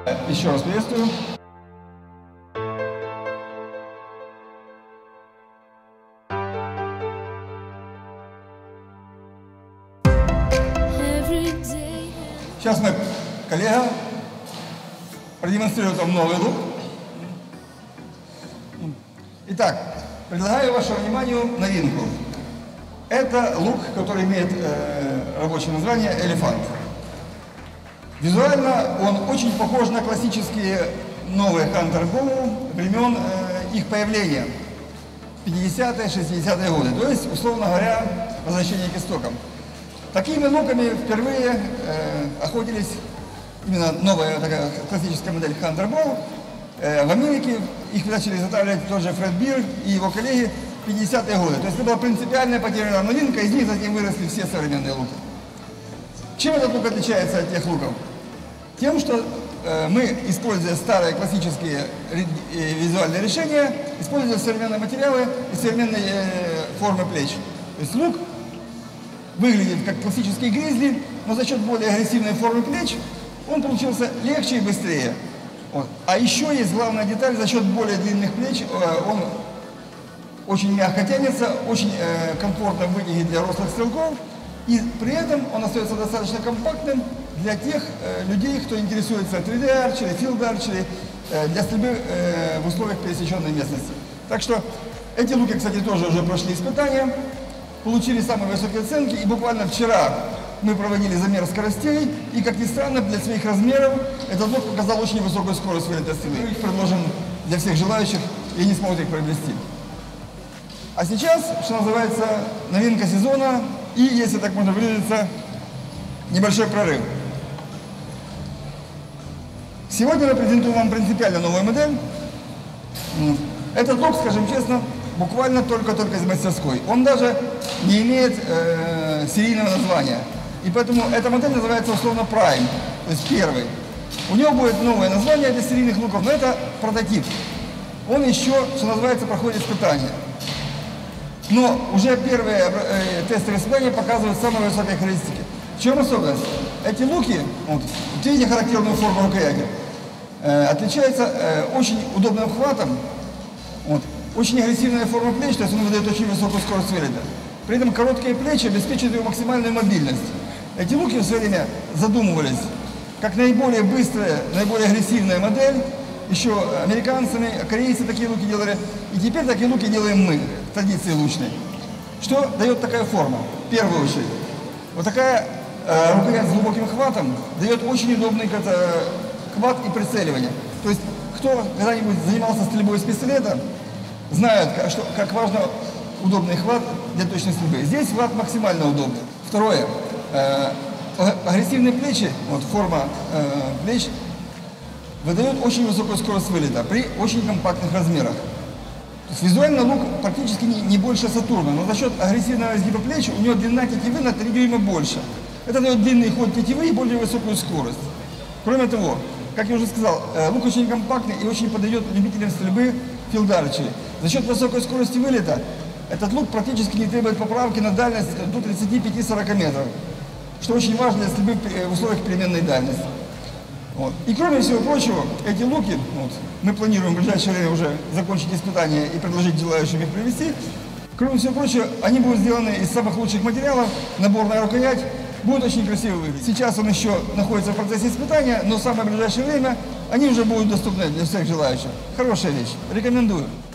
Еще раз приветствую. Сейчас мой коллега продемонстрирует вам новый лук. Итак, предлагаю вашему вниманию новинку. Это лук, который имеет рабочее название «Элефант». Визуально он очень похож на классические новые Hunter Bow времен их появления, 50-е, 60-е годы, то есть, условно говоря, возвращение к истокам. Такими луками впервые охотились именно новая такая классическая модель Hunter Bow. В Америке их начали изготавливать тот же Фред Бир и его коллеги в 50-е годы. То есть это была принципиальная потерянная новинка, из них затем выросли все современные луки. Чем этот лук отличается от тех луков? Тем, что мы, используя старые классические визуальные решения, используя современные материалы и современные формы плеч. То есть лук выглядит как классический гризли, но за счет более агрессивной формы плеч он получился легче и быстрее. Вот. А еще есть главная деталь: за счет более длинных плеч он очень мягко тянется, очень комфортно выглядит для рослых стрелков, и при этом он остается достаточно компактным для тех людей, кто интересуется 3D-арчери, филд-арчери, для стрельбы в условиях пересеченной местности. Так что эти луки, кстати, тоже уже прошли испытания, получили самые высокие оценки, и буквально вчера мы проводили замер скоростей, и, как ни странно, для своих размеров этот лук показал очень высокую скорость вылета стрелы. Мы их предложим для всех желающих, и они смогут их приобрести. А сейчас, что называется, новинка сезона, и, если так можно выразиться, небольшой прорыв. Сегодня мы презентуем вам принципиально новую модель. Этот лук, скажем честно, буквально только-только из мастерской. Он даже не имеет серийного названия. И поэтому эта модель называется условно Prime, то есть первый. У него будет новое название для серийных луков, но это прототип. Он еще, что называется, проходит испытания. Но уже первые тестовые испытания показывают самые высокие характеристики. В чем особенность? Эти луки, вот видите характерную форму рукояти, отличаются очень удобным хватом, вот, очень агрессивная форма плеч, то есть он выдает очень высокую скорость вылета. При этом короткие плечи обеспечивают его максимальную мобильность. Эти луки в свое время задумывались как наиболее быстрая, наиболее агрессивная модель. Еще американцами, корейцы такие луки делали. И теперь такие луки делаем мы, в традиции лучной. Что дает такая форма? В первую очередь, вот такая рукоять с глубоким хватом дает очень удобный хват и прицеливание. То есть, кто когда-нибудь занимался стрельбой из пистолета, знает, как важно удобный хват для точной стрельбы. Здесь хват максимально удобный. Второе. Агрессивные плечи, вот форма плеч, выдает очень высокую скорость вылета при очень компактных размерах. То есть визуально лук практически не больше Сатурна, но за счет агрессивного изгиба плеч у него длина тетивы на 3 дюйма больше. Это дает длинный ход тетивы и более высокую скорость. Кроме того, как я уже сказал, лук очень компактный и очень подойдет любителям стрельбы филд-арчери. За счет высокой скорости вылета этот лук практически не требует поправки на дальность до 35-40 метров, что очень важно для стрельбы в условиях переменной дальности. Вот. И кроме всего прочего, эти луки, вот, мы планируем в ближайшее время уже закончить испытания и предложить желающим их привезти. Кроме всего прочего, они будут сделаны из самых лучших материалов, наборная рукоять, будет очень красиво выглядеть. Сейчас он еще находится в процессе испытания, но в самое ближайшее время они уже будут доступны для всех желающих. Хорошая вещь, рекомендую.